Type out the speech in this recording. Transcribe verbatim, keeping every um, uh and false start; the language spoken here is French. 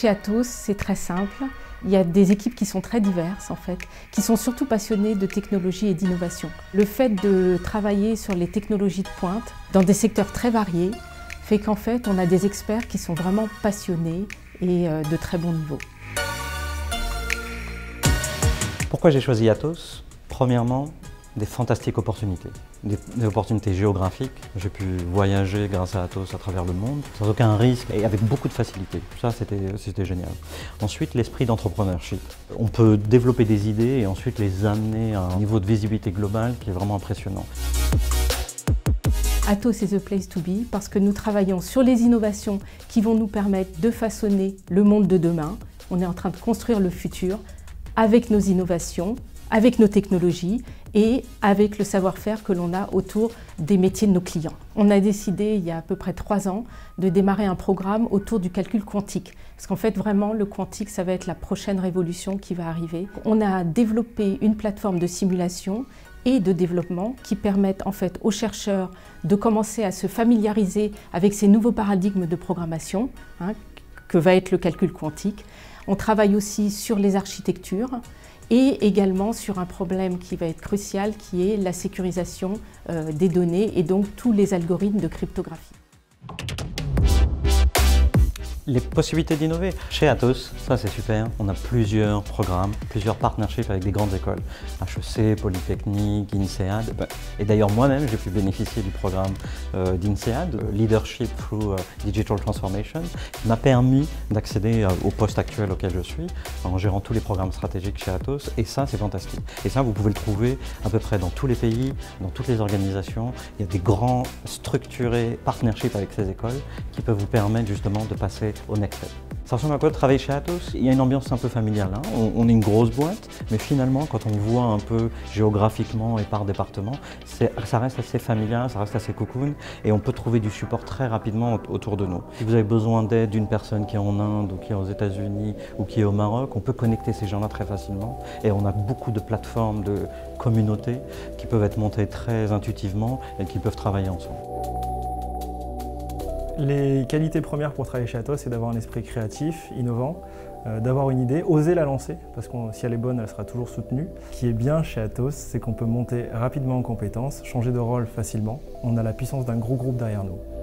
Chez Atos, c'est très simple. Il y a des équipes qui sont très diverses en fait, qui sont surtout passionnées de technologie et d'innovation. Le fait de travailler sur les technologies de pointe dans des secteurs très variés fait qu'en fait on a des experts qui sont vraiment passionnés et de très bon niveau. Pourquoi j'ai choisi Atos? Premièrement, des fantastiques opportunités, des, des opportunités géographiques. J'ai pu voyager grâce à Atos à travers le monde, sans aucun risque et avec beaucoup de facilité. Ça, c'était génial. Ensuite, l'esprit d'entrepreneurship. On peut développer des idées et ensuite les amener à un niveau de visibilité globale qui est vraiment impressionnant. Atos is a place to be parce que nous travaillons sur les innovations qui vont nous permettre de façonner le monde de demain. On est en train de construire le futur avec nos innovations, avec nos technologies et avec le savoir-faire que l'on a autour des métiers de nos clients. On a décidé il y a à peu près trois ans de démarrer un programme autour du calcul quantique. Parce qu'en fait vraiment le quantique ça va être la prochaine révolution qui va arriver. On a développé une plateforme de simulation et de développement qui permettent en fait aux chercheurs de commencer à se familiariser avec ces nouveaux paradigmes de programmation hein, que va être le calcul quantique. On travaille aussi sur les architectures et également sur un problème qui va être crucial qui est la sécurisation euh, des données et donc tous les algorithmes de cryptographie. Les possibilités d'innover. Chez Atos, ça c'est super, on a plusieurs programmes, plusieurs partnerships avec des grandes écoles, H E C, Polytechnique, INSEAD. Et d'ailleurs moi-même j'ai pu bénéficier du programme euh, d'INSEAD, Leadership through uh, Digital Transformation, qui m'a permis d'accéder euh, au poste actuel auquel je suis, en gérant tous les programmes stratégiques chez Atos, et ça c'est fantastique. Et ça vous pouvez le trouver à peu près dans tous les pays, dans toutes les organisations. Il y a des grands structurés partnerships avec ces écoles qui peuvent vous permettre justement de passer au next step. Ça ressemble à quoi de travailler chez Atos? Il y a une ambiance un peu familiale. Hein. On, on est une grosse boîte, mais finalement, quand on voit un peu géographiquement et par département, ça reste assez familial, ça reste assez cocoon, et on peut trouver du support très rapidement autour de nous. Si vous avez besoin d'aide d'une personne qui est en Inde, ou qui est aux États-Unis, ou qui est au Maroc, on peut connecter ces gens-là très facilement, et on a beaucoup de plateformes de communautés qui peuvent être montées très intuitivement et qui peuvent travailler ensemble. Les qualités premières pour travailler chez Atos, c'est d'avoir un esprit créatif, innovant, euh, d'avoir une idée, oser la lancer, parce que si elle est bonne, elle sera toujours soutenue. Ce qui est bien chez Atos, c'est qu'on peut monter rapidement en compétences, changer de rôle facilement. On a la puissance d'un gros groupe derrière nous.